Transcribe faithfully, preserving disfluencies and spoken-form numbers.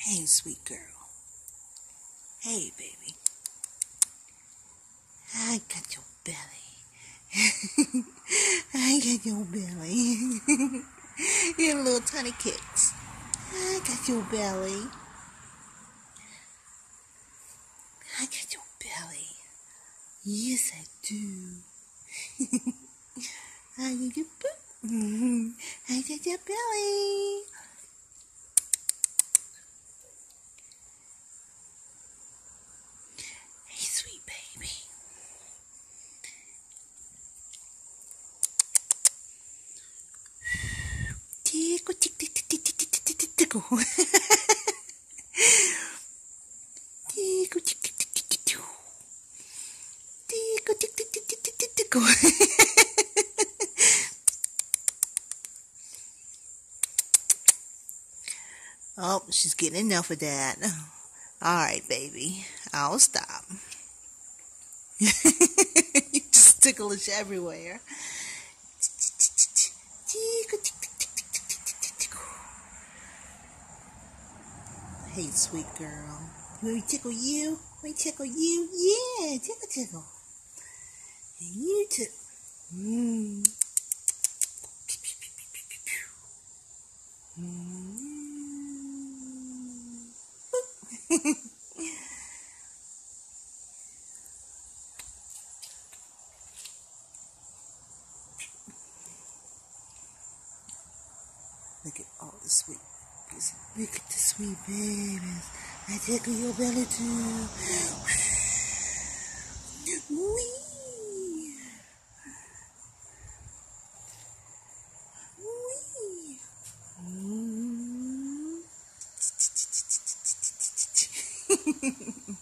Hey, sweet girl. Hey, baby. I got your belly. I got your belly. Your little tiny kicks. I got your belly. I got your belly. Yes, I do. I got your boop. I got your belly. Hey, sweet baby. Tickle, tickle, tickle, tickle, tickle, tickle. Tickle, tickle, tickle, tickle. Tickle, tickle, tickle, tickle, tickle. Oh, she's getting enough of that. Alright, baby. I'll stop. You just ticklish everywhere. Hey, sweet girl. You want me to tickle you? Want me to tickle you? Yeah, tickle, tickle. And you too. Mmm. Look at all the sweet babies. Look at the sweet babies. I tickle your belly too. Wee. Wee. Mm.